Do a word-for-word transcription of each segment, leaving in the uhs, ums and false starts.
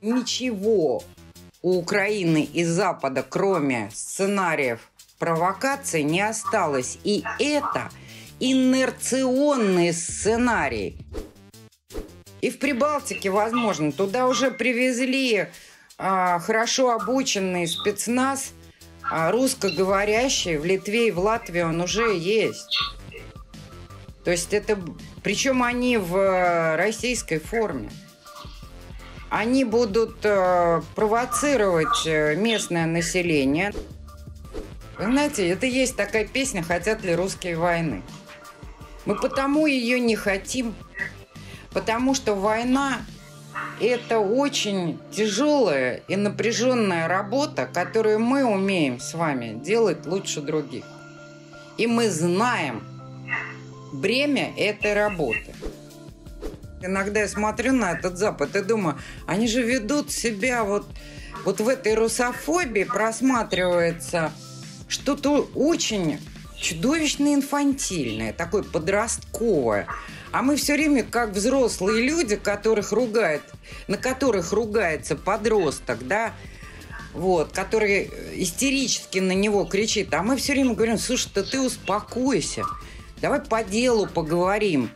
Ничего у Украины и Запада, кроме сценариев провокации, не осталось. И это инерционный сценарий. И в Прибалтике, возможно, туда уже привезли а, хорошо обученный спецназ, а, русскоговорящий. В Литве и в Латвии он уже есть. То есть это... Причем они в российской форме. Они будут э, провоцировать местное население. Вы знаете, это есть такая песня «Хотят ли русские войны?». Мы потому ее не хотим, потому что война – это очень тяжелая и напряженная работа, которую мы умеем с вами делать лучше других. И мы знаем бремя этой работы. Иногда я смотрю на этот Запад и думаю, они же ведут себя вот, вот в этой русофобии, просматривается что-то очень чудовищно инфантильное, такое подростковое. А мы все время, как взрослые люди, которых ругает, на которых ругается подросток, да, вот, который истерически на него кричит, а мы все время говорим, слушай, да ты успокойся, давай по делу поговорим.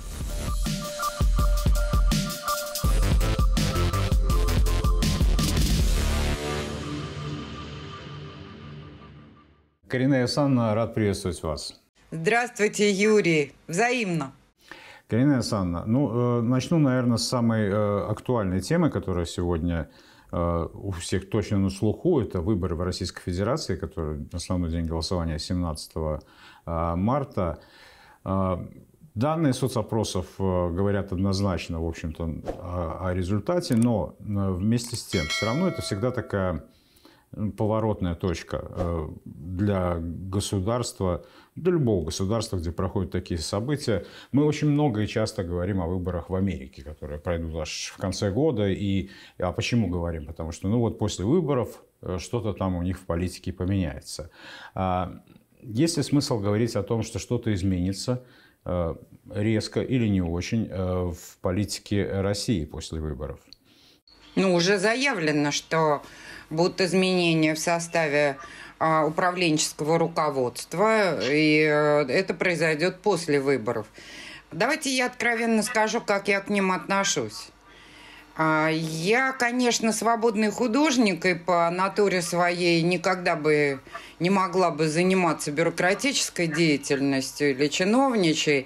Карина Исановна, рад приветствовать вас. Здравствуйте, Юрий. Взаимно. Карина Исановна, ну, э, начну, наверное, с самой э, актуальной темы, которая сегодня э, у всех точно на слуху. Это выборы в Российской Федерации, которые основной день голосования семнадцатого марта. Э, данные соцопросов э, говорят однозначно, в общем-то, о, о результате, но э, вместе с тем, все равно это всегда такая поворотная точка для государства, для любого государства, где проходят такие события. Мы очень много и часто говорим о выборах в Америке, которые пройдут аж в конце года. И, а почему говорим? Потому что ну вот после выборов что-то там у них в политике поменяется. Есть ли смысл говорить о том, что что-то изменится резко или не очень в политике России после выборов? Ну, уже заявлено, что будут изменения в составе а, управленческого руководства, и а, это произойдет после выборов. Давайте я откровенно скажу, как я к ним отношусь. А, я, конечно, свободный художник, и по натуре своей никогда бы не могла бы заниматься бюрократической деятельностью или чиновничей.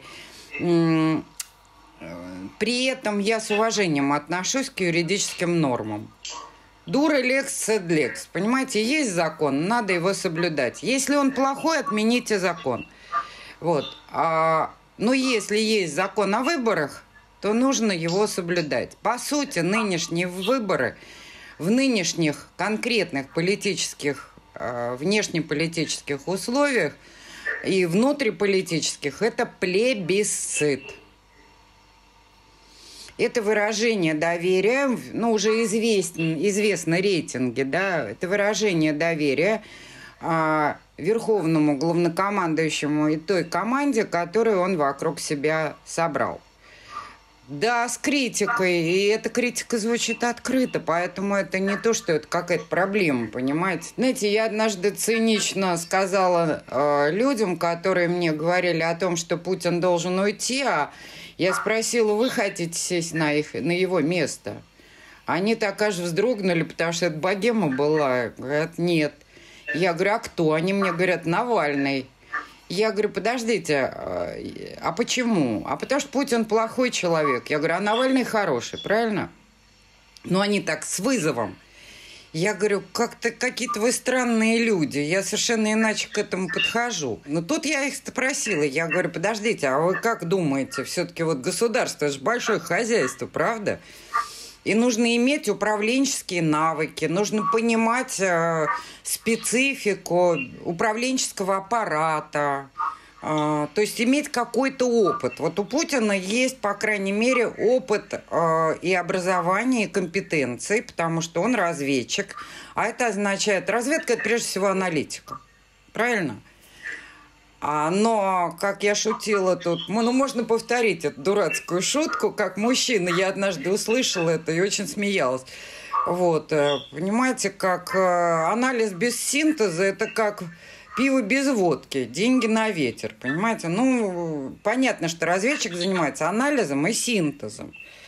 При этом я с уважением отношусь к юридическим нормам. Дура лекс сед лекс. Понимаете, есть закон, надо его соблюдать. Если он плохой, отмените закон. Вот. А, но если есть закон о выборах, то нужно его соблюдать. По сути, нынешние выборы в нынешних конкретных политических, внешнеполитических условиях и внутриполитических – это плебисцит. Это выражение доверия, ну, уже известен, известны рейтинги, да, это выражение доверия а, верховному главнокомандующему и той команде, которую он вокруг себя собрал. Да, с критикой, и эта критика звучит открыто, поэтому это не то, что это какая-то проблема, понимаете. Знаете, я однажды цинично сказала э, людям, которые мне говорили о том, что Путин должен уйти, а я спросила, вы хотите сесть на, их, на его место? Они так аж вздрогнули, потому что это богема была. Говорят, нет. Я говорю, а кто? Они мне говорят, Навальный. Я говорю, подождите, а почему? А потому что Путин плохой человек. Я говорю, а Навальный хороший, правильно? Ну, они так с вызовом. Я говорю, как-то какие-то вы странные люди. Я совершенно иначе к этому подхожу. Но тут я их спросила. Я говорю, подождите, а вы как думаете? Все-таки вот государство, это же большое хозяйство, правда? И нужно иметь управленческие навыки, нужно понимать э, специфику управленческого аппарата, э, то есть иметь какой-то опыт. Вот у Путина есть, по крайней мере, опыт э, и образование, и компетенции, потому что он разведчик. А это означает, разведка – это прежде всего аналитика. Правильно? А, но, как я шутила тут, ну, можно повторить эту дурацкую шутку, как мужчина, я однажды услышала это и очень смеялась. Вот, понимаете, как анализ без синтеза – это как пиво без водки, деньги на ветер, понимаете? Ну, понятно, что разведчик занимается анализом и синтезом.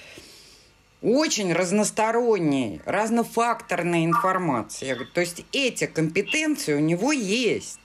Очень разносторонней, разнофакторной информации. Я говорю, то есть эти компетенции у него есть.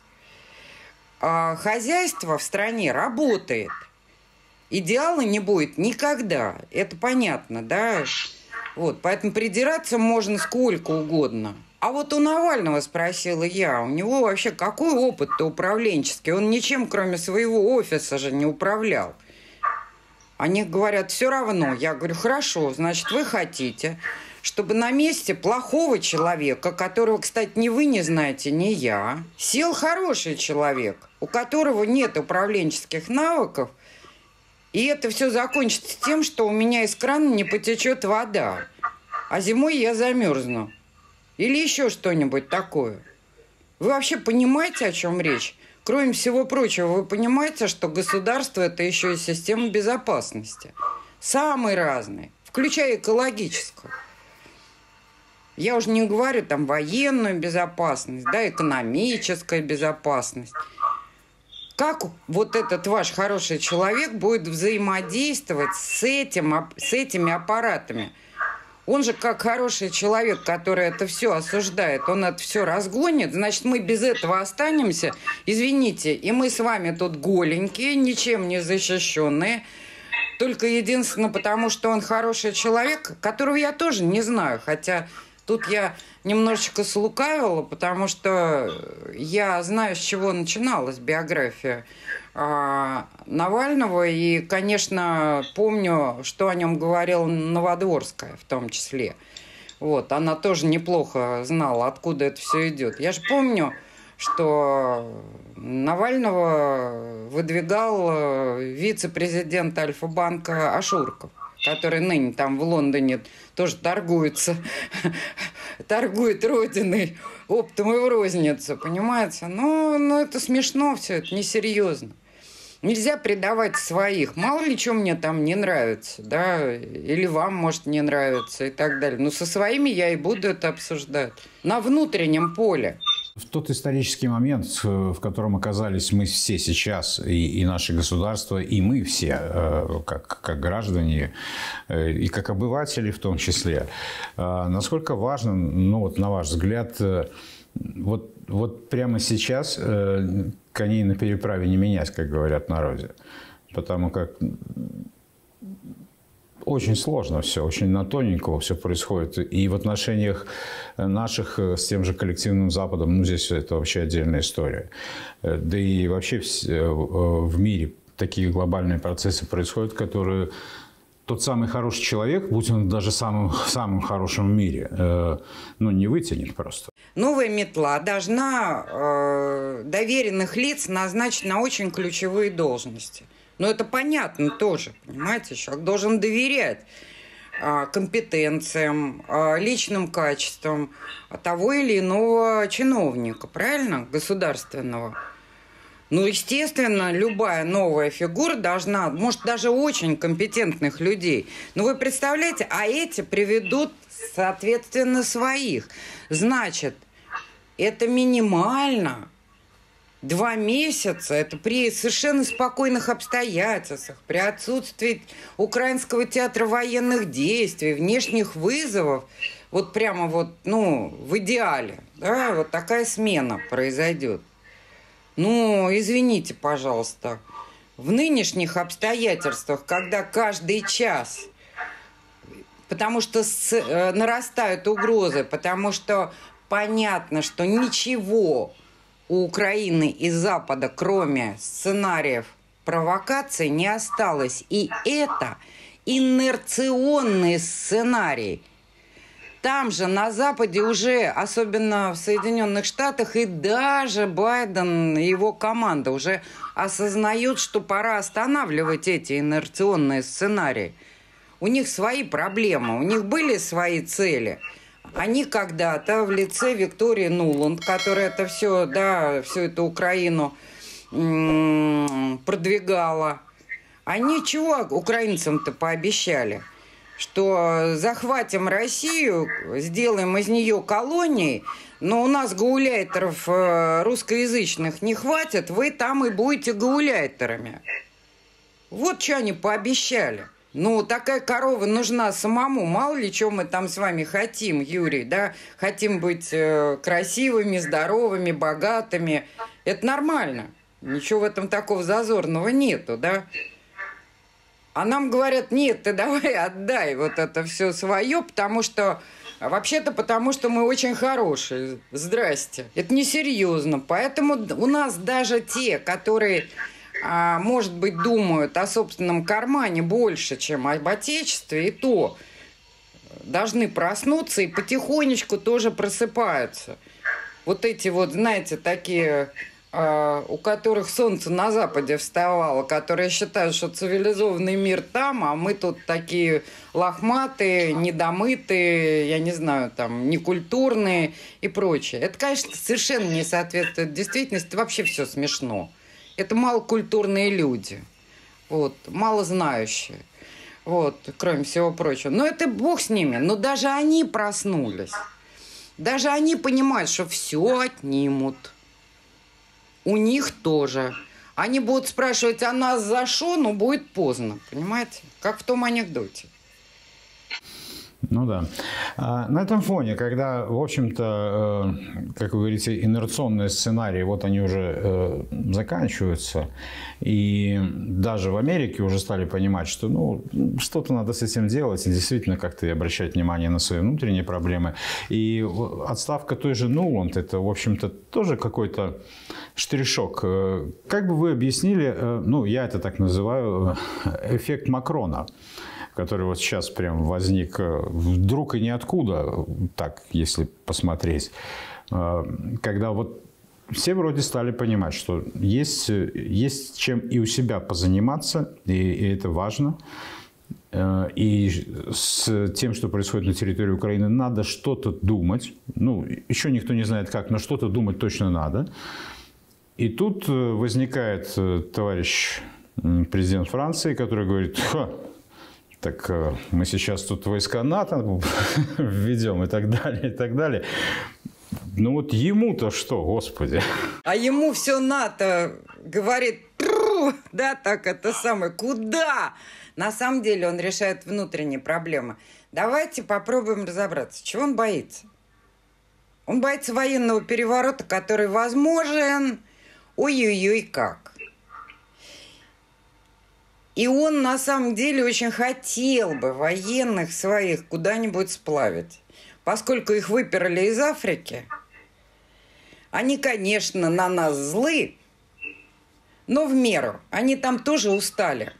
А хозяйство в стране работает. Идеала не будет никогда. Это понятно, да? Вот, поэтому придираться можно сколько угодно. А вот у Навального спросила я, у него вообще какой опыт-то управленческий? Он ничем, кроме своего офиса же не управлял. Они говорят, все равно. Я говорю, хорошо, значит, вы хотите, чтобы на месте плохого человека, которого, кстати, ни вы не знаете, ни я, сел хороший человек, у которого нет управленческих навыков, и это все закончится тем, что у меня из крана не потечет вода, а зимой я замерзну. Или еще что-нибудь такое. Вы вообще понимаете, о чем речь? Кроме всего прочего, вы понимаете, что государство – это еще и система безопасности. Самые разные, включая экологическую. Я уже не говорю там военную безопасность, да, экономическая безопасность. Как вот этот ваш хороший человек будет взаимодействовать с, этим, с этими аппаратами? Он же как хороший человек, который это все осуждает, он это все разгонит, значит, мы без этого останемся, извините, и мы с вами тут голенькие, ничем не защищенные, только единственное потому, что он хороший человек, которого я тоже не знаю, хотя тут я немножечко слукавила, потому что я знаю, с чего начиналась биография а, Навального, и, конечно, помню, что о нем говорила Новодворская в том числе. Вот, она тоже неплохо знала, откуда это все идет. Я же помню, что Навального выдвигал вице-президент Альфа-банка Ашурков, который ныне там в Лондоне тоже торгуется, торгует родиной оптом и в розницу, понимаете? Ну, ну, это смешно все, это несерьезно. Нельзя предавать своих. Мало ли, что мне там не нравится, да, или вам, может, не нравится и так далее. Но со своими я и буду это обсуждать. На внутреннем поле. В тот исторический момент, в котором оказались мы все сейчас, и, и наше государство, и мы все, как, как граждане, и как обыватели в том числе, насколько важно, ну вот на ваш взгляд, вот, вот прямо сейчас коней на переправе не менять, как говорят в народе, потому как очень сложно все, очень на тоненького все происходит. И в отношениях наших с тем же коллективным Западом, ну, здесь это вообще отдельная история. Да и вообще в мире такие глобальные процессы происходят, которые тот самый хороший человек, будь он даже самым, самым хорошим в мире, ну, не вытянет просто. Новая метла должна э, доверенных лиц назначить на очень ключевые должности. Но это понятно тоже, понимаете, человек должен доверять а, компетенциям, а, личным качествам того или иного чиновника, правильно, государственного. Ну, естественно, любая новая фигура должна, может, даже очень компетентных людей. Но вы представляете, а эти приведут, соответственно, своих. Значит, это минимально. Два месяца – это при совершенно спокойных обстоятельствах, при отсутствии Украинского театра военных действий, внешних вызовов, вот прямо вот, ну, в идеале, да, вот такая смена произойдет. Ну, извините, пожалуйста, в нынешних обстоятельствах, когда каждый час, потому что с, э, нарастают угрозы, потому что понятно, что ничего у Украины и Запада, кроме сценариев провокаций, не осталось. И это инерционный сценарий. Там же на Западе уже, особенно в Соединенных Штатах, и даже Байден и его команда уже осознают, что пора останавливать эти инерционные сценарии. У них свои проблемы, у них были свои цели. Они когда-то в лице Виктории Нуланд, которая это все, да, всю эту Украину м-м, продвигала, они чего украинцам-то пообещали? что захватим Россию, сделаем из нее колонией, но у нас гауляйтеров русскоязычных не хватит, вы там и будете гауляйтерами. Вот что они пообещали. Ну, такая корова нужна самому. Мало ли, что мы там с вами хотим, Юрий, да? Хотим быть э, красивыми, здоровыми, богатыми. Это нормально. Ничего в этом такого зазорного нету, да? А нам говорят, нет, ты давай отдай вот это все свое, потому что... Вообще-то потому, что мы очень хорошие. Здрасте. Это несерьезно. Поэтому у нас даже те, которые... А, может быть, думают о собственном кармане больше, чем об отечестве, и то должны проснуться и потихонечку тоже просыпаются. Вот эти вот, знаете, такие, а, у которых солнце на западе вставало, которые считают, что цивилизованный мир там, а мы тут такие лохматые, недомытые, я не знаю, там, некультурные и прочее. Это, конечно, совершенно не соответствует действительности, это вообще все смешно. Это малокультурные люди, вот, малознающие, вот, кроме всего прочего. Но это бог с ними, но даже они проснулись. Даже они понимают, что все отнимут. У них тоже. Они будут спрашивать, а нас за что? Но будет поздно, понимаете? Как в том анекдоте. Ну да. А на этом фоне, когда, в общем-то, э, как вы говорите, инерционные сценарии, вот они уже э, заканчиваются, и даже в Америке уже стали понимать, что ну, что-то надо с этим делать, и действительно как-то обращать внимание на свои внутренние проблемы. И отставка той же Нуланд, это, в общем-то, тоже какой-то штришок. Как бы вы объяснили, ну, я это так называю, эффект Макрона, который вот сейчас прям возник вдруг и ниоткуда, так, если посмотреть, когда вот все вроде стали понимать, что есть, есть чем и у себя позаниматься, и, и это важно. И с тем, что происходит на территории Украины, надо что-то думать. Ну, еще никто не знает как, но что-то думать точно надо. И тут возникает товарищ президент Франции, который говорит: ха, так мы сейчас тут войска НАТО введем и так далее, и так далее. Ну вот ему-то что, господи. А ему все НАТО говорит, да, так это самое, куда? На самом деле он решает внутренние проблемы. Давайте попробуем разобраться, чего он боится. Он боится военного переворота, который возможен, ой-ой-ой, как. И он на самом деле очень хотел бы военных своих куда-нибудь сплавить. Поскольку их выперли из Африки, они, конечно, на нас злы, но в меру. Они там тоже устали.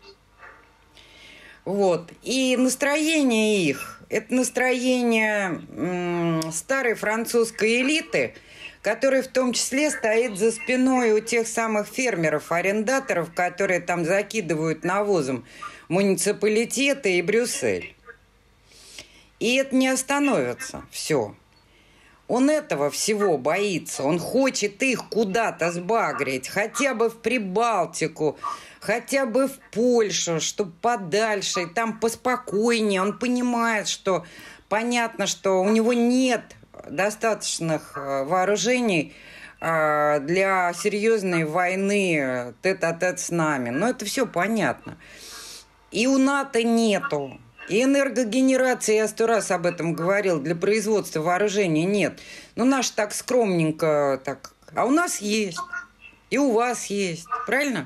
Вот. И настроение их, это настроение м- старой французской элиты, которая в том числе стоит за спиной у тех самых фермеров, арендаторов, которые там закидывают навозом муниципалитеты и Брюссель. И это не остановится. Все. Он этого всего боится. Он хочет их куда-то сбагрить. Хотя бы в Прибалтику, хотя бы в Польшу, чтобы подальше, там поспокойнее. Он понимает, что понятно, что у него нет достаточных вооружений для серьезной войны тет-а-тет с нами. Но это все понятно. И у НАТО нету. И энергогенерации, я сто раз об этом говорил, для производства вооружения нет. Ну, наш так скромненько, так. А у нас есть. И у вас есть. Правильно?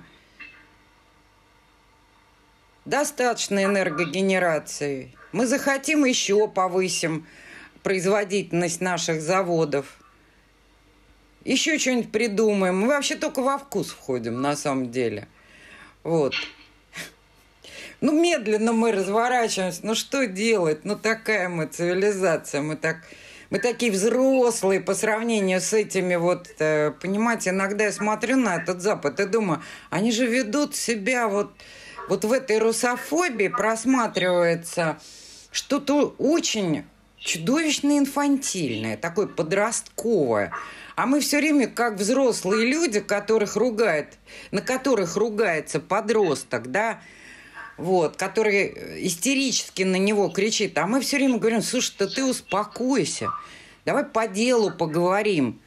Достаточно энергогенерации. Мы захотим, еще повысим производительность наших заводов. Еще что-нибудь придумаем. Мы вообще только во вкус входим, на самом деле. Вот. Ну, медленно мы разворачиваемся. Ну, что делать? Ну, такая мы цивилизация. Мы, так, мы такие взрослые по сравнению с этими вот... Понимаете, иногда я смотрю на этот Запад и думаю, они же ведут себя вот, вот в этой русофобии, просматривается что-то очень чудовищно инфантильное, такое подростковое. А мы все время, как взрослые люди, которых ругает, на которых ругается подросток, да, вот, который истерически на него кричит. А мы все время говорим: слушай, да ты успокойся, давай по делу поговорим.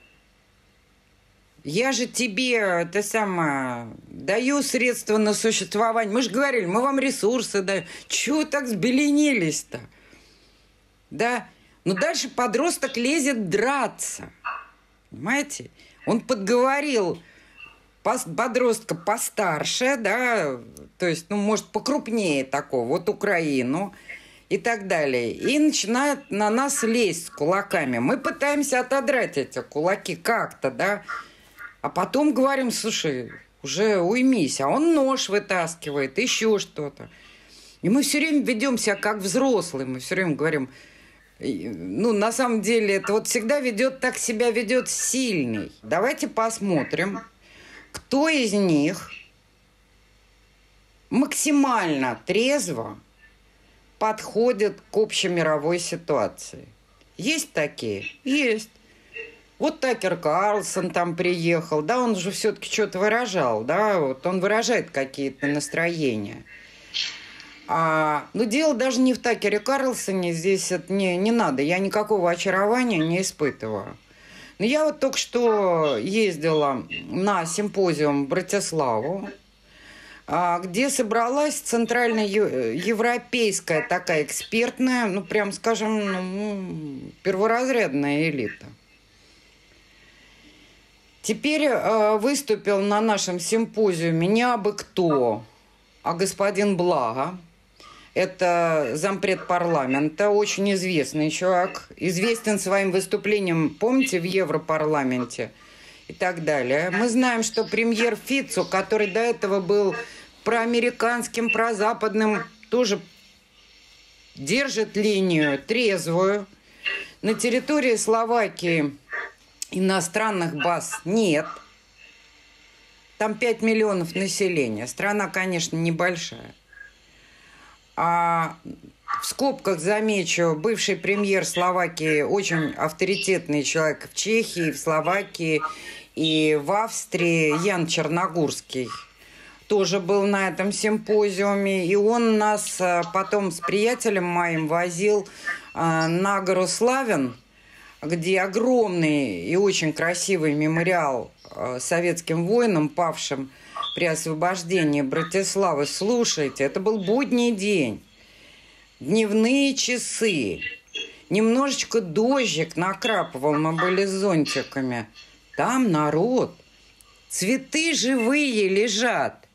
Я же тебе, это самое, даю средства на существование. Мы же говорили, мы вам ресурсы даем. Чего так взбеленились-то? Да? Но дальше подросток лезет драться. Понимаете? Он подговорил подростка постарше, да, то есть, ну, может, покрупнее такого, вот Украину и так далее. И начинает на нас лезть с кулаками. Мы пытаемся отодрать эти кулаки как-то, да. А потом говорим: слушай, уже уймись. А он нож вытаскивает, еще что-то. И мы все время ведем себя как взрослые. Мы все время говорим: ну, на самом деле, это вот всегда ведет, так себя ведет сильный. Давайте посмотрим, кто из них максимально трезво подходит к общемировой ситуации. Есть такие? Есть. Вот Такер Карлсон там приехал, да, он же все-таки что-то выражал, да, вот он выражает какие-то настроения. А, но дело даже не в Такере Карлсоне, здесь это не, не надо, я никакого очарования не испытываю. Но я вот только что ездила на симпозиум в Братиславу, где собралась центральноевропейская такая экспертная, ну, прям скажем, ну, перворазрядная элита. Теперь э, выступил на нашем симпозиуме не абы кто, а господин Благо. Это зампред парламента, очень известный человек, известен своим выступлением, помните, в Европарламенте и так далее. Мы знаем, что премьер Фицо, который до этого был проамериканским, прозападным, тоже держит линию трезвую. На территории Словакии иностранных баз нет. Там пять миллионов населения. Страна, конечно, небольшая. А в скобках замечу, бывший премьер Словакии, очень авторитетный человек в Чехии, в Словакии и в Австрии, Ян Черногорский, тоже был на этом симпозиуме. И он нас потом с приятелем моим возил на гору Славян, где огромный и очень красивый мемориал советским воинам, павшим при освобождении Братиславы. Слушайте, это был будний день, дневные часы, немножечко дождик накрапывал, мы были с зонтиками. Там народ, цветы живые лежат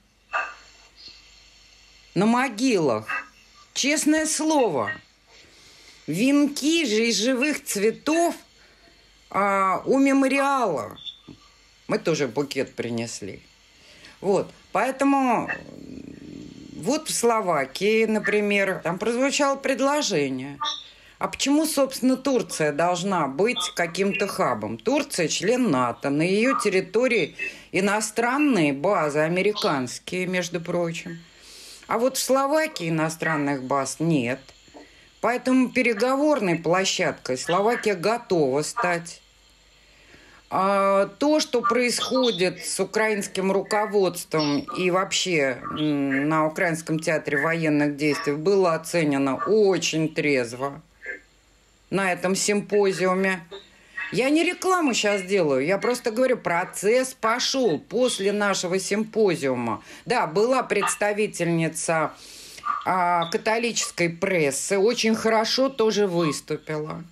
на могилах, честное слово. Венки же из живых цветов а, у мемориала. Мы тоже букет принесли. Вот, поэтому вот в Словакии, например, там прозвучало предложение. А почему, собственно, Турция должна быть каким-то хабом? Турция член НАТО, на ее территории иностранные базы, американские, между прочим. А вот в Словакии иностранных баз нет. Поэтому переговорной площадкой Словакия готова стать. А то, что происходит с украинским руководством и вообще на Украинском театре военных действий, было оценено очень трезво на этом симпозиуме. Я не рекламу сейчас делаю, я просто говорю, процесс пошел после нашего симпозиума. Да, была представительница а, католической прессы, очень хорошо тоже выступила.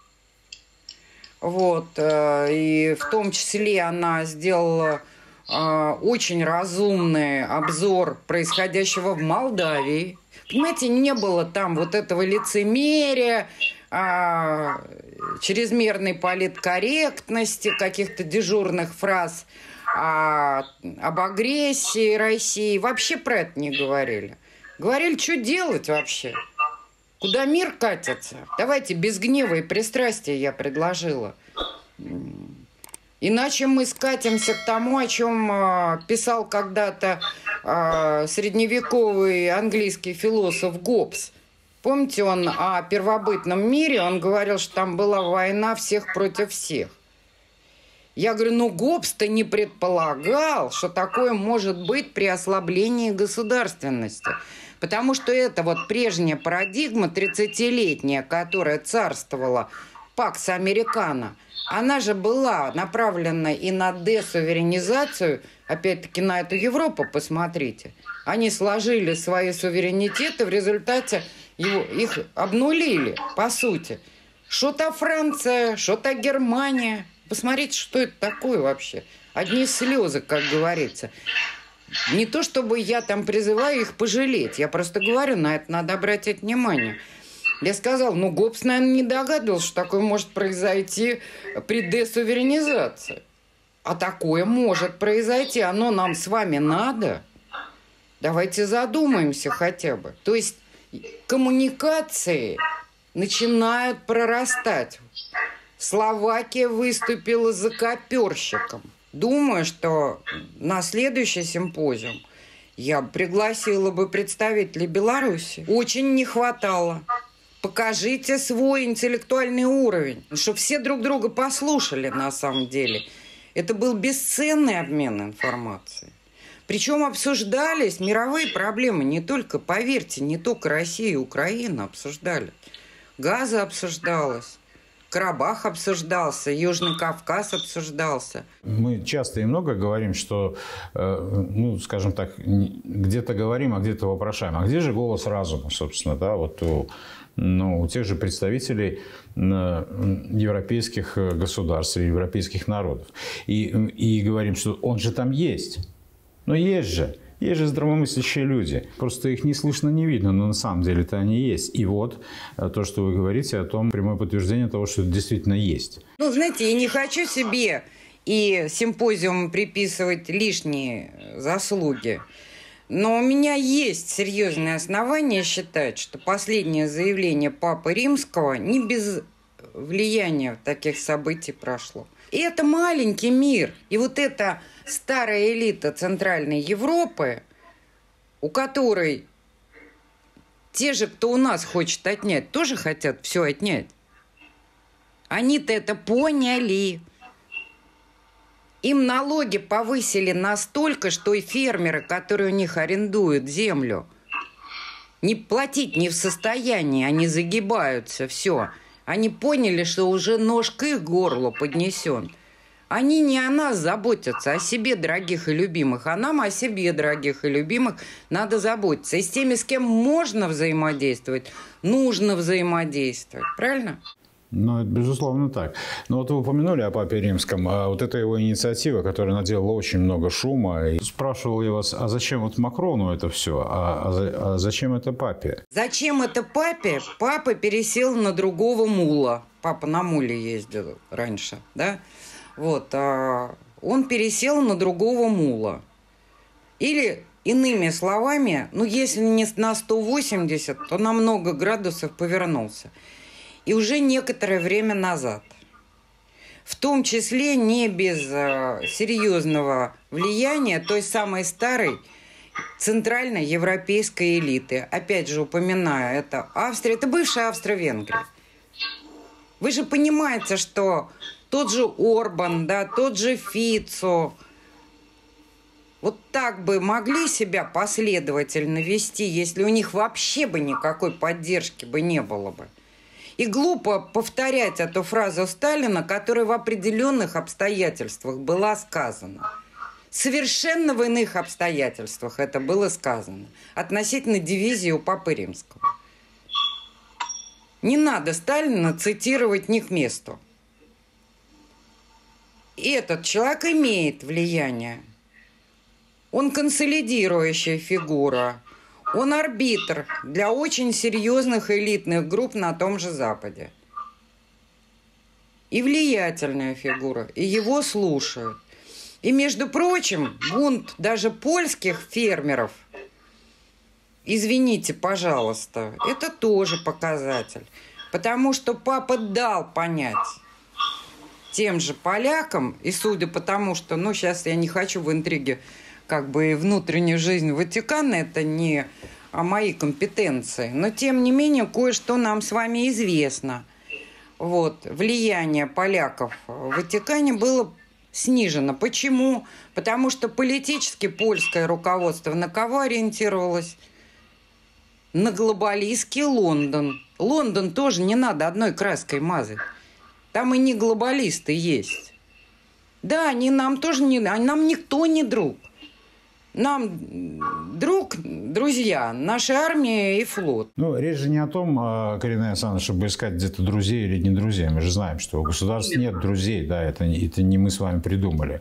Вот, и в том числе она сделала а, очень разумный обзор происходящего в Молдавии. Понимаете, не было там вот этого лицемерия, а, чрезмерной политкорректности, каких-то дежурных фраз а, об агрессии России. Вообще про это не говорили. Говорили, что делать вообще. Куда мир катится? Давайте без гнева и пристрастия, я предложила. Иначе мы скатимся к тому, о чем э, писал когда-то э, средневековый английский философ Гоббс. Помните, он о первобытном мире, он говорил, что там была война всех против всех. Я говорю, ну Гоббс-то не предполагал, что такое может быть при ослаблении государственности. Потому что это вот прежняя парадигма тридцатилетняя, которая царствовала, Пакс Американо, она же была направлена и на десуверенизацию, опять-таки на эту Европу посмотрите. Они сложили свои суверенитеты, в результате его, их обнулили, по сути. Что-то Франция, что-то Германия. Посмотрите, что это такое вообще. Одни слезы, как говорится. Не то, чтобы я там призываю их пожалеть. Я просто говорю, на это надо обратить внимание. Я сказал, ну, Гоббс, наверное, не догадывался, что такое может произойти при десуверенизации. А такое может произойти. Оно нам с вами надо. Давайте задумаемся хотя бы. То есть коммуникации начинают прорастать. Словакия выступила закоперщиком. Думаю, что на следующий симпозиум я пригласила бы представителей Беларуси. Очень не хватало. Покажите свой интеллектуальный уровень, чтобы все друг друга послушали на самом деле. Это был бесценный обмен информацией. Причем обсуждались мировые проблемы, не только, поверьте, не только Россия и Украина обсуждали. Газа обсуждалось, Карабах обсуждался, Южный Кавказ обсуждался. Мы часто и много говорим, что, ну, скажем так, где-то говорим, а где-то вопрошаем. А где же голос разума, собственно, да, вот у, ну, у тех же представителей европейских государств, европейских народов. И, и говорим, что он же там есть. Но есть же. Есть же здравомыслящие люди. Просто их не слышно, не видно, но на самом деле-то они есть. И вот то, что вы говорите о том, прямое подтверждение того, что это действительно есть. Ну, знаете, я не хочу себе и симпозиуму приписывать лишние заслуги. Но у меня есть серьезные основания считать, что последнее заявление Папы Римского не без влияния таких событий прошло. И это маленький мир. И вот эта старая элита Центральной Европы, у которой те же, кто у нас хочет отнять, тоже хотят все отнять. Они-то это поняли. Им налоги повысили настолько, что и фермеры, которые у них арендуют землю, не платить не в состоянии, они загибаются, все. Они поняли, что уже нож к их горлу поднесен. Они не о нас заботятся, о себе, дорогих и любимых. А нам о себе, дорогих и любимых, надо заботиться. И с теми, с кем можно взаимодействовать, нужно взаимодействовать. Правильно? Ну, это безусловно так. Но вот вы упомянули о Папе Римском. А вот эта его инициатива, которая наделала очень много шума. И спрашивал я вас, а зачем вот Макрону это все? А, а, а зачем это Папе? Зачем это Папе? Папа пересел на другого мула. Папа на муле ездил раньше, да? Вот. А он пересел на другого мула. Или, иными словами, ну, если не на сто восемьдесят, то на много градусов повернулся. И уже некоторое время назад. В том числе не без э, серьезного влияния той самой старой центральной европейской элиты. Опять же упоминаю, это Австрия, это бывшая Австро-Венгрия. Вы же понимаете, что тот же Орбан, да, тот же Фицо, вот так бы могли себя последовательно вести, если у них вообще бы никакой поддержки бы не было бы. И глупо повторять эту фразу Сталина, которая в определенных обстоятельствах была сказана. Совершенно в иных обстоятельствах это было сказано. Относительно дивизии у Папы Римского. Не надо Сталина цитировать не к месту. И этот человек имеет влияние. Он консолидирующая фигура. Он арбитр для очень серьезных элитных групп на том же Западе. И влиятельная фигура, и его слушают. И, между прочим, бунт даже польских фермеров, извините, пожалуйста, это тоже показатель. Потому что папа дал понять тем же полякам, и судя по тому, что, ну, сейчас я не хочу в интриге, как бы внутреннюю жизнь Ватикана, это не о моей компетенции. Но, тем не менее, кое-что нам с вами известно. Вот, влияние поляков в Ватикане было снижено. Почему? Потому что политически польское руководство на кого ориентировалось? на глобалистский Лондон. Лондон тоже не надо одной краской мазать. Там и не глобалисты есть. Да, они нам тоже не... Нам никто не друг. Нам друг, друзья, наша армия и флот. Ну, речь же не о том, Карина Александровна, чтобы искать где-то друзей или не друзей. Мы же знаем, что у государств нет друзей. Да, это, это не мы с вами придумали.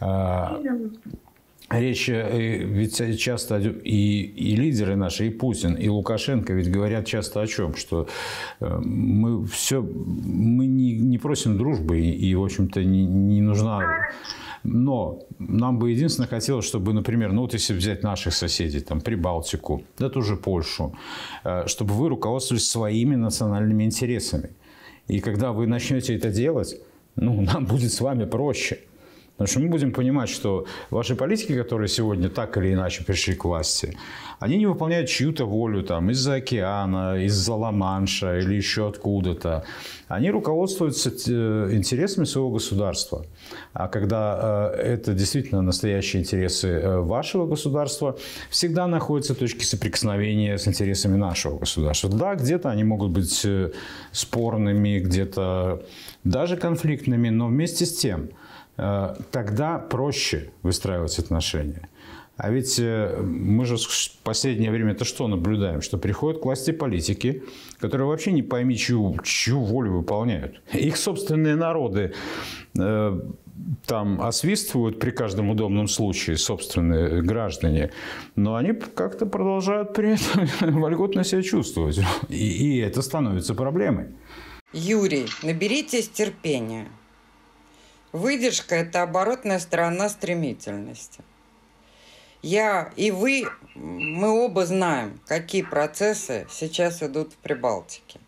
Речь ведь часто и, и лидеры наши, и Путин, и Лукашенко ведь говорят часто о чем? Что мы все, мы не, не просим дружбы и, и в общем-то, не, не нужна... Но нам бы единственное хотелось, чтобы, например, ну вот если взять наших соседей, там, Прибалтику, да ту же Польшу, чтобы вы руководствовались своими национальными интересами. И когда вы начнете это делать, ну, нам будет с вами проще. Потому что мы будем понимать, что ваши политики, которые сегодня так или иначе пришли к власти, они не выполняют чью-то волю там, из-за океана, из-за Ла-Манша или еще откуда-то. Они руководствуются интересами своего государства. А когда это действительно настоящие интересы вашего государства, всегда находятся точки соприкосновения с интересами нашего государства. Да, где-то они могут быть спорными, где-то даже конфликтными, но вместе с тем тогда проще выстраивать отношения. А ведь мы же в последнее время-то что наблюдаем? Что приходят к власти политики, которые вообще не пойми, чью, чью волю выполняют. Их собственные народы э, там освистывают при каждом удобном случае, собственные граждане, но они как-то продолжают при этом вольготно себя чувствовать. И, и это становится проблемой. Юрий, наберитесь терпения. Выдержка – это оборотная сторона стремительности. Я и вы, мы оба знаем, какие процессы сейчас идут в Прибалтике.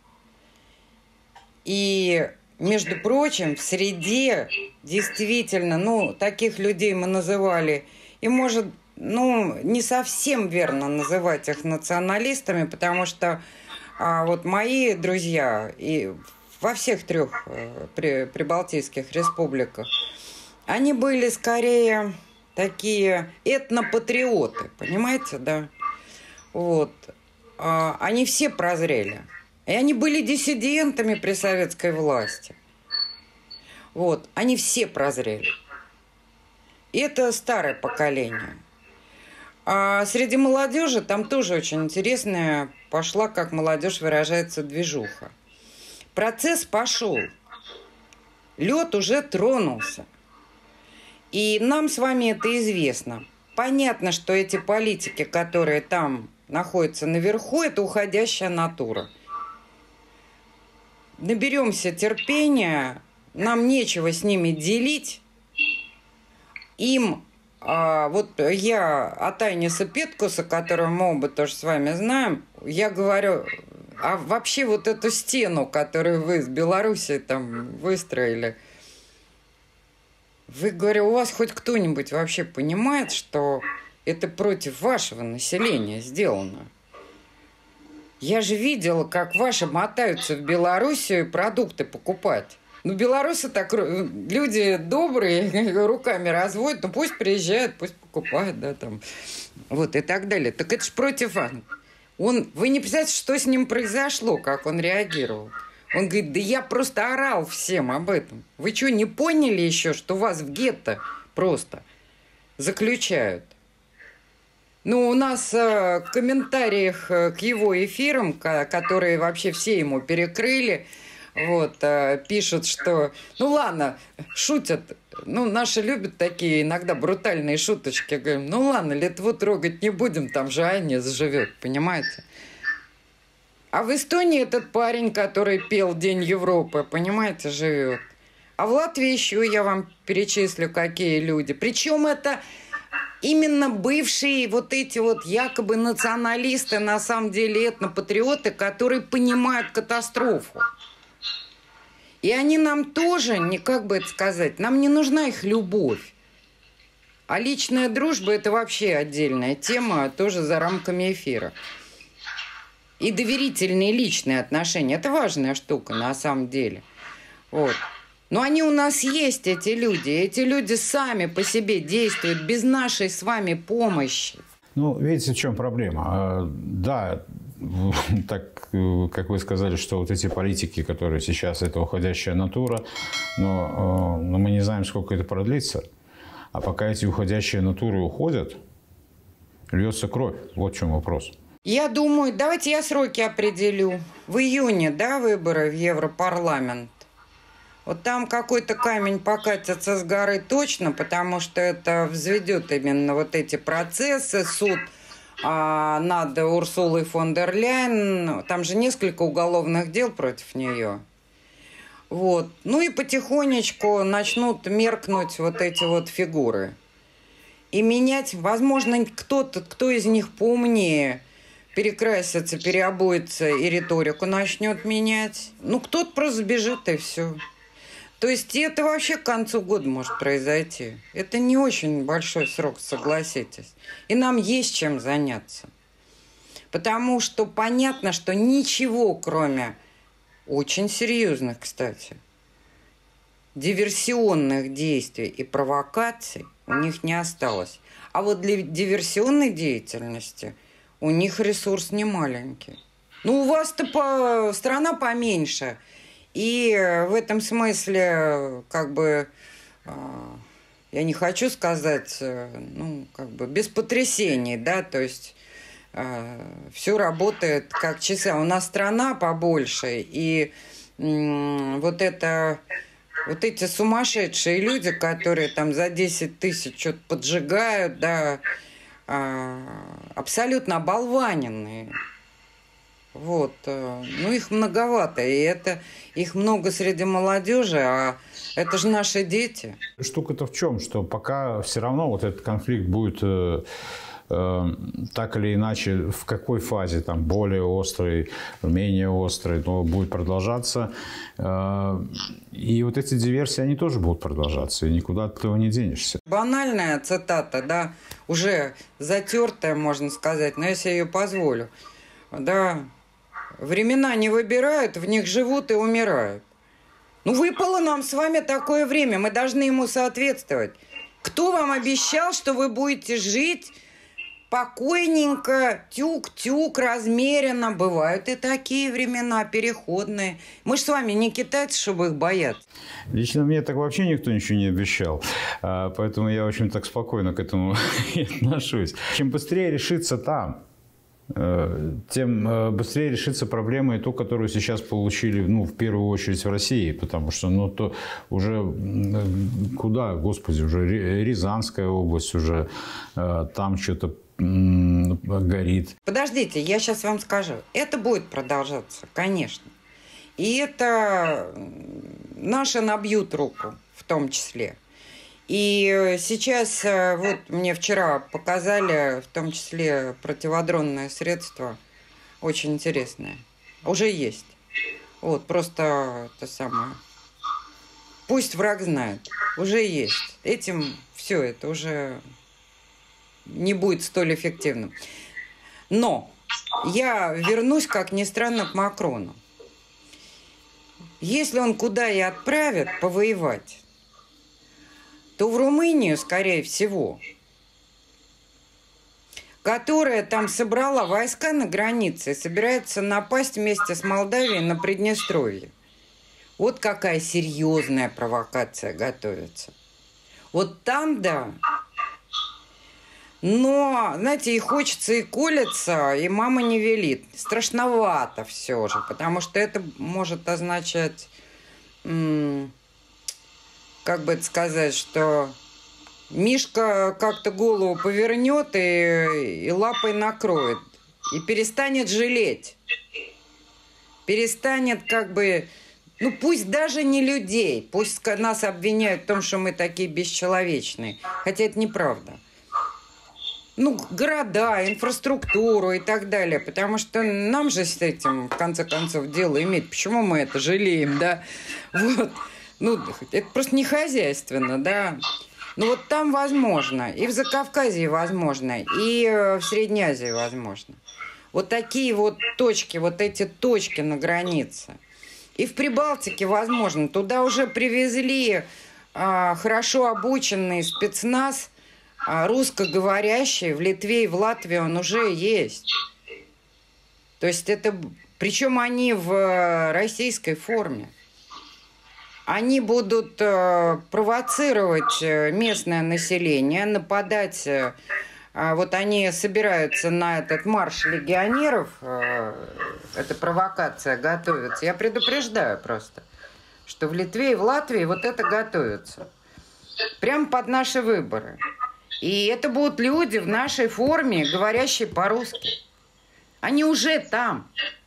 И, между прочим, в среде действительно, ну, таких людей мы называли, и, может, ну, не совсем верно называть их националистами, потому что а, вот мои друзья и во всех трех при, прибалтийских республиках, они были скорее такие этнопатриоты, понимаете, да? Вот. А, они все прозрели. И они были диссидентами при советской власти. Вот. Они все прозрели. И это старое поколение. А среди молодежи там тоже очень интересная пошла, как молодежь выражается, движуха. Процесс пошел. Лед уже тронулся. И нам с вами это известно. Понятно, что эти политики, которые там находятся наверху, это уходящая натура. Наберемся терпения, нам нечего с ними делить. Им, а, вот я от Айниса Петкуса, которого мы оба тоже с вами знаем, я говорю... А вообще вот эту стену, которую вы с Белоруссией там выстроили, вы, говорю, у вас хоть кто-нибудь вообще понимает, что это против вашего населения сделано? Я же видела, как ваши мотаются в Белоруссию продукты покупать. Ну, белорусы так, люди добрые, руками разводят, ну пусть приезжают, пусть покупают, да, там, вот и так далее. Так это ж против вас. Он, вы не представляете, что с ним произошло, как он реагировал. Он говорит, да я просто орал всем об этом. Вы что, не поняли еще, что вас в гетто просто заключают? Ну, у нас э, в комментариях к его эфирам, которые вообще все ему перекрыли, вот, э, пишут, что, ну ладно, шутят. Ну, наши любят такие иногда брутальные шуточки. Говорим, ну ладно, Литву трогать не будем, там же Айнис живет, понимаете? А в Эстонии этот парень, который пел День Европы, понимаете, живет. А в Латвии еще я вам перечислю, какие люди. Причем это именно бывшие вот эти вот якобы националисты, на самом деле этнопатриоты, которые понимают катастрофу. И они нам тоже, не как бы это сказать, нам не нужна их любовь. А личная дружба – это вообще отдельная тема, тоже за рамками эфира. И доверительные личные отношения – это важная штука на самом деле. Вот. Но они у нас есть, эти люди. Эти люди сами по себе действуют без нашей с вами помощи. Ну, видите, в чем проблема? Да, так, как вы сказали, что вот эти политики, которые сейчас, это уходящая натура, но, но мы не знаем, сколько это продлится. А пока эти уходящие натуры уходят, льется кровь. Вот в чем вопрос. Я думаю, давайте я сроки определю. В июне, да, выборы в Европарламент. Вот там какой-то камень покатится с горы точно, потому что это взведет именно вот эти процессы, суд а, над Урсулой фон дер Ляйен. Там же несколько уголовных дел против нее. Вот. Ну и потихонечку начнут меркнуть вот эти вот фигуры. И менять, возможно, кто-то, кто из них поумнее, перекрасится, переобуется и риторику начнет менять. Ну, кто-то просто сбежит, и все. То есть это вообще к концу года может произойти. Это не очень большой срок, согласитесь. И нам есть чем заняться. Потому что понятно, что ничего, кроме очень серьезных, кстати, диверсионных действий и провокаций у них не осталось. А вот для диверсионной деятельности у них ресурс не маленький. Ну, у вас-то по... страна поменьше. И в этом смысле, как бы, я не хочу сказать, ну, как бы, без потрясений, да, то есть все работает как часы. А у нас страна побольше, и вот это, вот эти сумасшедшие люди, которые там за десять тысяч что-то поджигают, да, абсолютно оболваненные. Вот, ну их многовато, и это их много среди молодежи, а это же наши дети. Штука-то в чем, что пока все равно вот этот конфликт будет э, э, так или иначе, в какой фазе, там, более острый, менее острый, но будет продолжаться. Э, и вот эти диверсии, они тоже будут продолжаться, и никуда от этого не денешься. Банальная цитата, да, уже затертая, можно сказать, но если я ее позволю, да. Времена не выбирают, в них живут и умирают. Ну, выпало нам с вами такое время, мы должны ему соответствовать. Кто вам обещал, что вы будете жить покойненько, тюк-тюк, размеренно? Бывают и такие времена переходные. Мы же с вами не китайцы, чтобы их бояться. Лично мне так вообще никто ничего не обещал. Поэтому я очень так спокойно к этому отношусь. Чем быстрее решится там, тем быстрее решится проблема и ту, которую сейчас получили, ну, в первую очередь в России, потому что, ну, то уже куда, господи, уже Рязанская область, уже там что-то горит. Подождите, я сейчас вам скажу. Это будет продолжаться, конечно. И это наши набьют руку в том числе. И сейчас, вот мне вчера показали, в том числе противодронное средство, очень интересное. Уже есть. Вот, просто это самое. Пусть враг знает. Уже есть. Этим все это уже не будет столь эффективным. Но я вернусь, как ни странно, к Макрону. Если он куда и отправит повоевать, то в Румынию, скорее всего, которая там собрала войска на границе и собирается напасть вместе с Молдавией на Приднестровье. Вот какая серьезная провокация готовится. Вот там, да. Но, знаете, и хочется, и колется, и мама не велит. Страшновато все же, потому что это может означать... М- как бы это сказать, что Мишка как-то голову повернет и, и лапой накроет. И перестанет жалеть. Перестанет как бы... Ну, пусть даже не людей. Пусть нас обвиняют в том, что мы такие бесчеловечные. Хотя это неправда. Ну, города, инфраструктуру и так далее. Потому что нам же с этим, в конце концов, дело иметь. Почему мы это жалеем, да? Вот. Ну, это просто не хозяйственно, да. Ну, вот там возможно. И в Закавказье возможно. И в Средней Азии возможно. Вот такие вот точки, вот эти точки на границе. И в Прибалтике возможно. Туда уже привезли а, хорошо обученный спецназ, а, русскоговорящий. В Литве и в Латвии он уже есть. То есть это... Причем они в российской форме. Они будут провоцировать местное население, нападать. Вот они собираются на этот марш легионеров. Эта провокация готовится. Я предупреждаю просто, что в Литве и в Латвии вот это готовится. Прямо под наши выборы. И это будут люди в нашей форме, говорящие по-русски. Они уже там.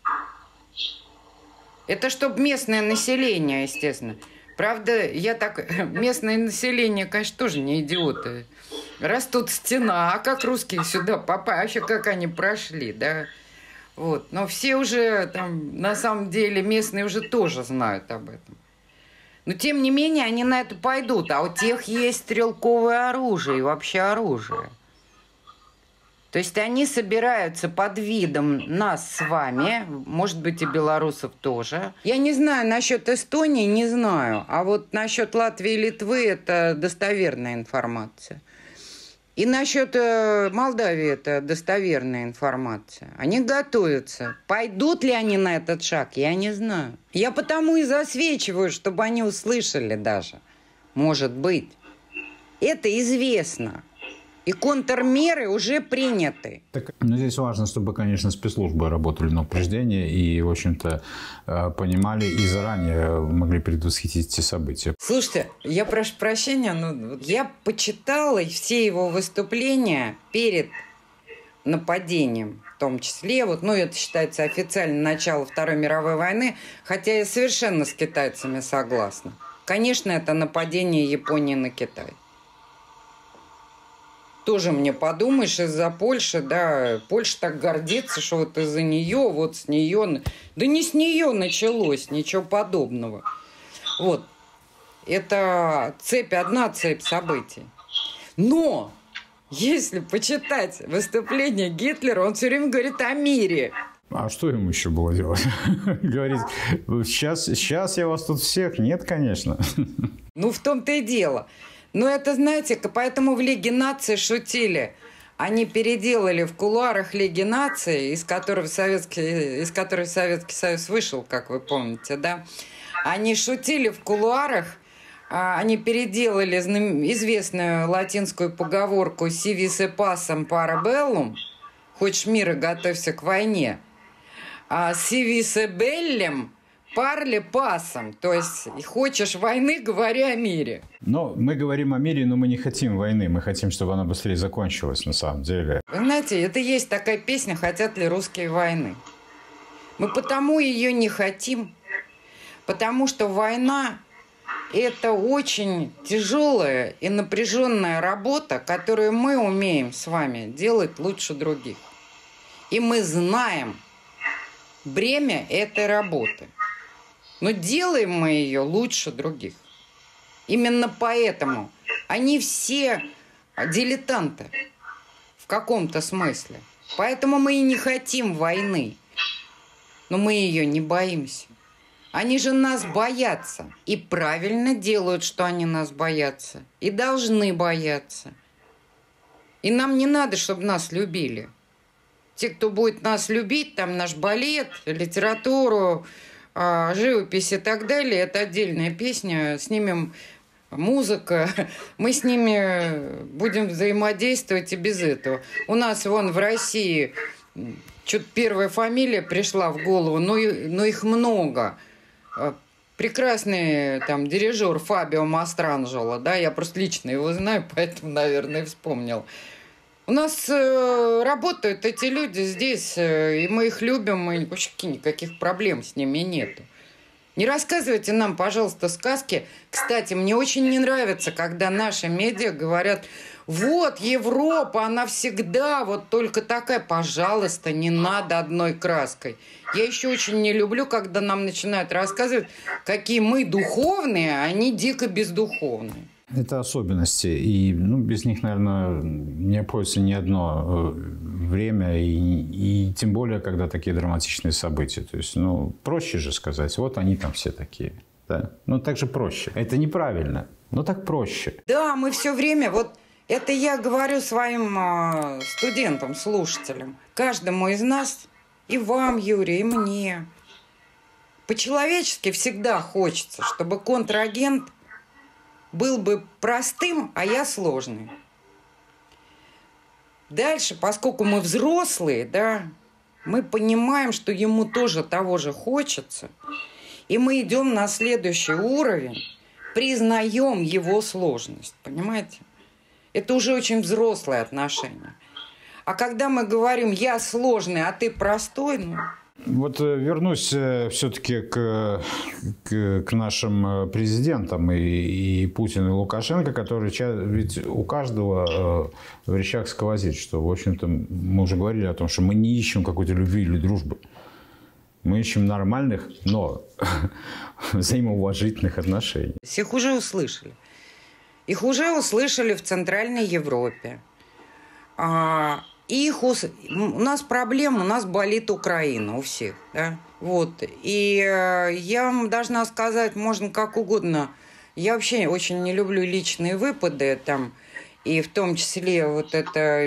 Это чтобы местное население, естественно. Правда, я так... Местное население, конечно, тоже не идиоты. Раз тут стена, а как русские сюда попали? Вообще, как они прошли, да? Вот. Но все уже там, на самом деле, местные уже тоже знают об этом. Но, тем не менее, они на это пойдут. А у тех есть стрелковое оружие и вообще оружие. То есть они собираются под видом нас с вами, может быть, и белорусов тоже. Я не знаю, насчет Эстонии не знаю. А вот насчет Латвии и Литвы это достоверная информация. И насчет Молдавии это достоверная информация. Они готовятся. Пойдут ли они на этот шаг, я не знаю. Я потому и засвечиваю, чтобы они услышали даже. Может быть. Это известно. И контрмеры уже приняты. Так, ну, здесь важно, чтобы, конечно, спецслужбы работали на упреждение и, в общем-то, понимали и заранее могли предвосхитить эти события. Слушайте, я прошу прощения, но я почитала все его выступления перед нападением, в том числе, вот, ну, это считается официально начало Второй мировой войны, хотя я совершенно с китайцами согласна. Конечно, это нападение Японии на Китай. Тоже мне подумаешь, из-за Польши, да, Польша так гордится, что вот из-за нее, вот с нее, да не с нее началось, ничего подобного. Вот, это цепь, одна цепь событий. Но, если почитать выступление Гитлера, он все время говорит о мире. А что ему еще было делать? Говорить, сейчас, сейчас я вас тут всех? Нет, конечно. Ну, в том-то и дело. Но это, знаете, поэтому в Лиге наций шутили. Они переделали в кулуарах Лиги наций, из которой Советский, из которой Советский Союз вышел, как вы помните, да? Они шутили в кулуарах, они переделали известную латинскую поговорку «Si vis pacem para bellum» – «Хочешь мира, готовься к войне», а «Si vis bellum» Парли пасом, то есть хочешь войны, говори о мире. Но мы говорим о мире, но мы не хотим войны, мы хотим, чтобы она быстрее закончилась на самом деле. Вы знаете, это есть такая песня «Хотят ли русские войны?». Мы потому ее не хотим, потому что война – это очень тяжелая и напряженная работа, которую мы умеем с вами делать лучше других. И мы знаем бремя этой работы. Но делаем мы ее лучше других. Именно поэтому они все дилетанты в каком-то смысле. Поэтому мы и не хотим войны. Но мы ее не боимся. Они же нас боятся. И правильно делают, что они нас боятся. И должны бояться. И нам не надо, чтобы нас любили. Те, кто будет нас любить, там наш балет, литературу, живопись и так далее, это отдельная песня, снимем музыка, мы с ними будем взаимодействовать и без этого. У нас вон в России что-то первая фамилия пришла в голову, но, но их много. Прекрасный там дирижер Фабио Мастранджело, да, я просто лично его знаю, поэтому, наверное, вспомнил. У нас э, работают эти люди здесь, э, и мы их любим, и вообще никаких проблем с ними нету. Не рассказывайте нам, пожалуйста, сказки. Кстати, мне очень не нравится, когда наши медиа говорят: вот, Европа, она всегда вот только такая. Пожалуйста, не надо одной краской. Я еще очень не люблю, когда нам начинают рассказывать, какие мы духовные, а они дико бездуховные. Это особенности, и ну, без них, наверное, не обходится ни одно время, и, и тем более, когда такие драматичные события. То есть, ну, проще же сказать, вот они там все такие. Да? Ну, так же проще. Это неправильно, но так проще. Да, мы все время, вот это я говорю своим студентам, слушателям. Каждому из нас И вам, Юрий, и мне. По-человечески всегда хочется, чтобы контрагент был бы простым, а я сложный. Дальше, поскольку мы взрослые, да, мы понимаем, что ему тоже того же хочется, и мы идем на следующий уровень, признаем его сложность, понимаете? Это уже очень взрослые отношения. А когда мы говорим «я сложный, а ты простой», ну... Вот вернусь все-таки к, к, к нашим президентам и, и Путину, и Лукашенко, которые ведь у каждого в речах сквозит, что, в общем-то, мы уже говорили о том, что мы не ищем какой-то любви или дружбы. Мы ищем нормальных, но взаимоуважительных отношений. Их уже услышали. Их уже услышали в Центральной Европе. А, их ус... У нас проблема, у нас болит Украина, у всех. Да? Вот. И э, я вам должна сказать, можно как угодно. Я вообще очень не люблю личные выпады, там, и в том числе вот эта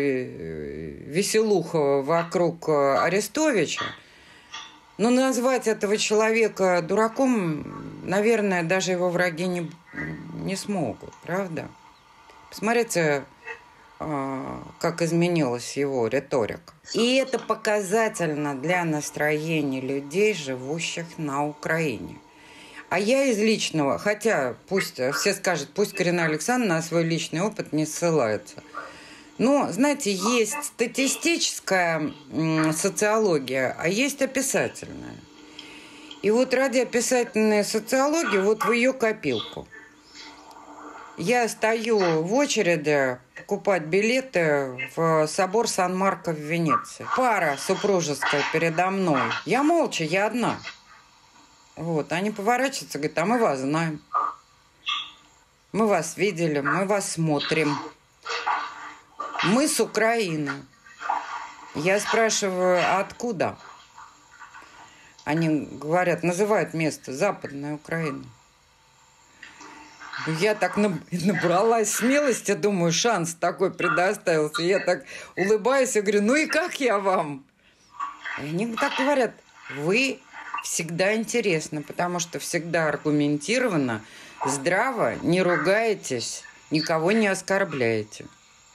веселуха вокруг Арестовича. Но назвать этого человека дураком, наверное, даже его враги не, не смогут, правда? Посмотрите, как изменилась его риторика. И это показательно для настроения людей, живущих на Украине. А я из личного, хотя пусть все скажут, пусть Карина Александровна на свой личный опыт не ссылается. Но, знаете, есть статистическая социология, а есть описательная. И вот ради описательной социологии, вот в ее копилку. Я стою в очереди покупать билеты в собор Сан-Марко в Венеции. Пара супружеская передо мной. Я молча, я одна. Вот, они поворачиваются, говорят, а мы вас знаем. Мы вас видели, мы вас смотрим. Мы с Украины. Я спрашиваю, а откуда? Они говорят, называют место Западная Украина. Я так набралась смелости, думаю, шанс такой предоставился. Я так улыбаюсь и говорю, ну и как я вам? И они так говорят, вы всегда интересны, потому что всегда аргументированно, здраво, не ругаетесь, никого не оскорбляете.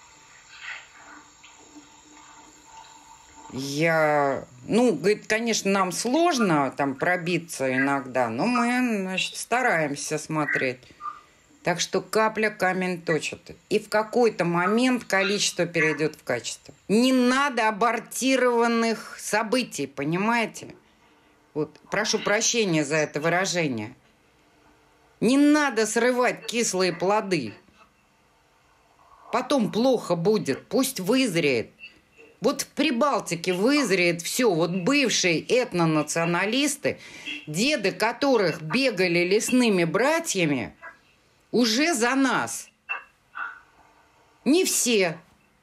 Я, ну, говорит, конечно, нам сложно там пробиться иногда, но мы, значит, стараемся смотреть. Так что капля камень точит. И в какой-то момент количество перейдет в качество. Не надо абортированных событий, понимаете? Вот, прошу прощения за это выражение. Не надо срывать кислые плоды. Потом плохо будет, пусть вызреет. Вот в Прибалтике вызреет все. Вот бывшие этнонационалисты, деды которых бегали лесными братьями, уже за нас. Не все.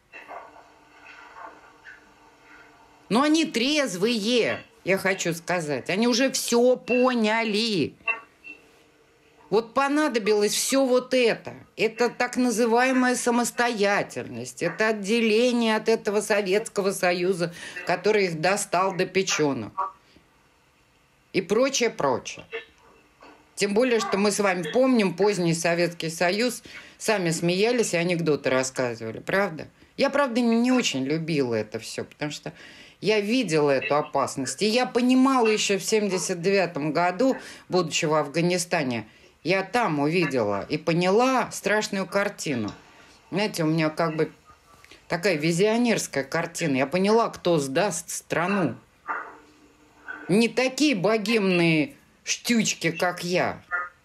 Но они трезвые, я хочу сказать. Они уже все поняли. Вот понадобилось все вот это. Это так называемая самостоятельность. Это отделение от этого Советского Союза, который их достал до печенок. И прочее, прочее. Тем более, что мы с вами помним поздний Советский Союз. Сами смеялись и анекдоты рассказывали, правда? Я, правда, не очень любила это все, потому что я видела эту опасность. И я понимала еще в семьдесят девятом году, будучи в Афганистане, я там увидела и поняла страшную картину. Знаете, у меня как бы такая визионерская картина. Я поняла, кто сдаст страну. Не такие богемные штучки, как я.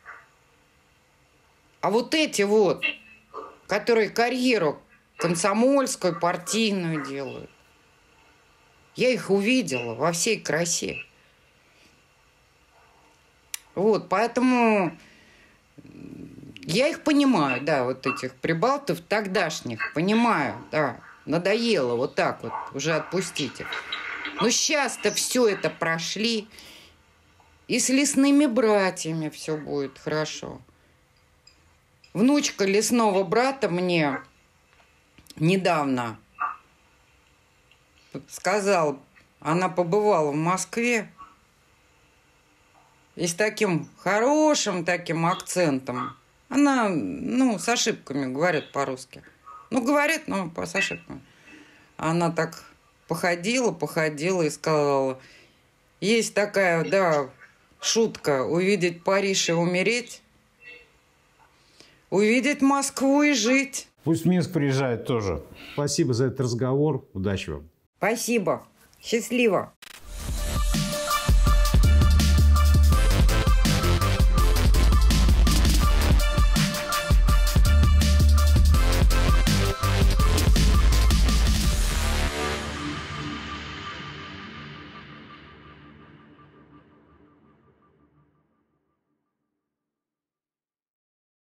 А вот эти вот, которые карьеру комсомольскую, партийную делают. Я их увидела во всей красе. Вот, поэтому я их понимаю, да, вот этих прибалтов тогдашних, понимаю, да, надоело вот так вот, уже отпустите. Но сейчас-то все это прошли, и с лесными братьями все будет хорошо. Внучка лесного брата мне недавно сказал, Она побывала в Москве и с таким хорошим таким акцентом. Она, ну, с ошибками говорит по-русски. Ну, говорит, но с ошибками. Она так походила, походила и сказала, есть такая, да, шутка, увидеть Париж и умереть, увидеть Москву и жить. Пусть в Минск приезжает тоже. Спасибо за этот разговор. Удачи вам. Спасибо. Счастливо.